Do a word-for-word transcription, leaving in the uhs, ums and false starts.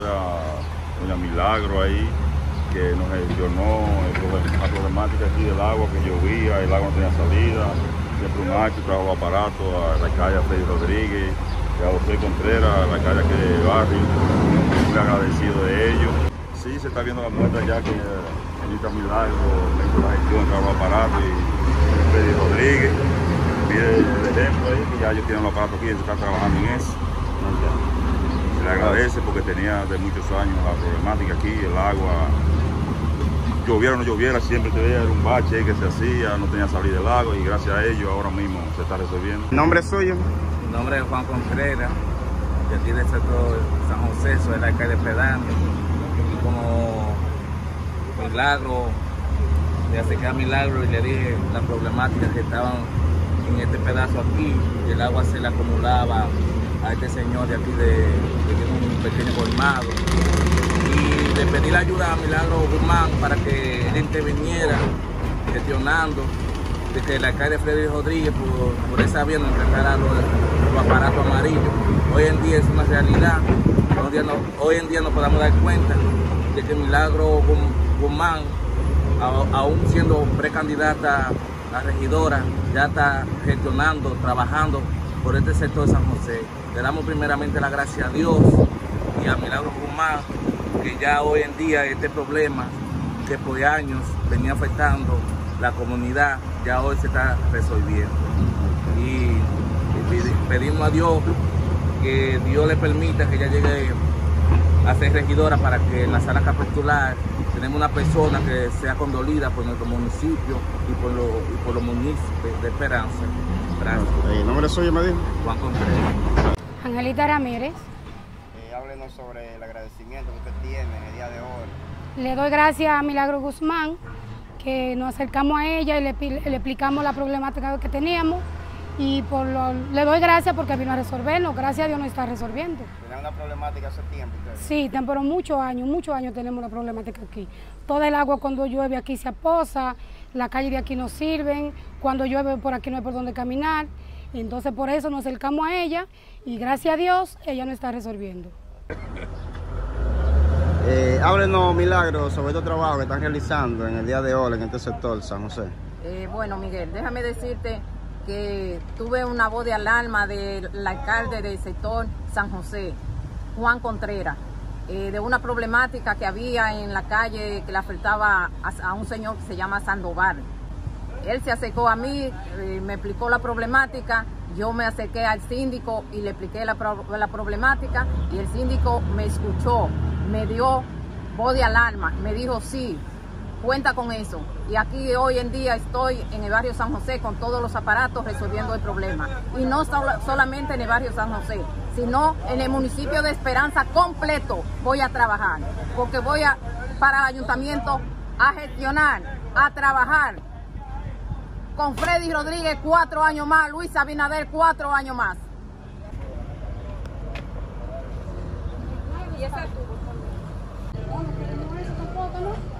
doña Milagro ahí, que nos gestionó la problemática aquí del agua, que llovía, el agua no tenía salida. Siempre un hacho, trajo aparato a la calle Freddy Rodríguez, y a José Contreras, a la calle aquí de barrio, muy agradecido de ellos. Sí, se está viendo la muestra ya que señorita Milagro me hizo la gestión, trajo aparato y Freddy Rodríguez. Mire el ejemplo ahí, que ya ellos tienen los aparatos aquí, ellos están trabajando en eso. Se le agradece porque tenía de muchos años la problemática aquí, el agua. Lloviera o no lloviera, siempre te veía, era un bache que se hacía, no tenía salida del agua y gracias a ello ahora mismo se está resolviendo. ¿El nombre es suyo? Mi nombre es Juan Contreras, de aquí del sector San José, soy el alcalde pedáneo. Y como Milagro, le acerqué a Milagro y le dije las problemáticas que estaban en este pedazo aquí, y el agua se le acumulaba a este señor de aquí de, que tiene un pequeño colmado. Y le pedí la ayuda a Milagro Guzmán para que él interviniera gestionando de que el alcalde Freddy Rodríguez por, por esa vía nos entregará los, los aparatos amarillos. Hoy en día es una realidad. Hoy en día, no, hoy en día nos podemos dar cuenta de que Milagro Guzmán, aún siendo precandidata a regidora, ya está gestionando, trabajando por este sector de San José. Le damos primeramente la gracia a Dios y a Milagro Guzmán, que ya hoy en día este problema que por años venía afectando la comunidad, ya hoy se está resolviendo. Y, y pedimos a Dios que Dios le permita que ella llegue a ser regidora para que en la sala capitular tenemos una persona que sea condolida por nuestro municipio y por, lo, y por los municipios de Esperanza. Gracias. ¿El nombre suyo me dijo? Juan Contreras. Angelita Ramírez. Eh, háblenos sobre el agradecimiento que usted tiene en el día de hoy. Le doy gracias a Milagro Guzmán, que nos acercamos a ella y le, le explicamos la problemática que teníamos. Y por lo, le doy gracias porque vino a resolverlo. Gracias a Dios nos está resolviendo. ¿Tenía una problemática hace tiempo ustedes? Sí, pero muchos años, muchos años tenemos la problemática aquí. Todo el agua cuando llueve aquí se aposa, la calle de aquí no sirven, cuando llueve por aquí no hay por dónde caminar. Entonces por eso nos acercamos a ella y gracias a Dios ella nos está resolviendo. Eh, háblenos, Milagro, sobre este trabajo que están realizando en el día de hoy en este sector, San José. Eh, bueno, Miguel, déjame decirte que tuve una voz de alarma del alcalde del sector San José, Juan Contreras, eh, de una problemática que había en la calle que le afectaba a, a un señor que se llama Sandoval. Él se acercó a mí, eh, me explicó la problemática, yo me acerqué al síndico y le expliqué la, pro, la problemática y el síndico me escuchó, me dio voz de alarma, me dijo sí, cuenta con eso. Y aquí hoy en día estoy en el barrio San José con todos los aparatos resolviendo el problema. Y no solamente en el barrio San José, sino en el municipio de Esperanza completo voy a trabajar. Porque voy a, para el ayuntamiento a gestionar, a trabajar con Freddy Rodríguez cuatro años más, Luis Abinader cuatro años más. ¿Y esa tuvo? No, no queremos eso tampoco, ¿no?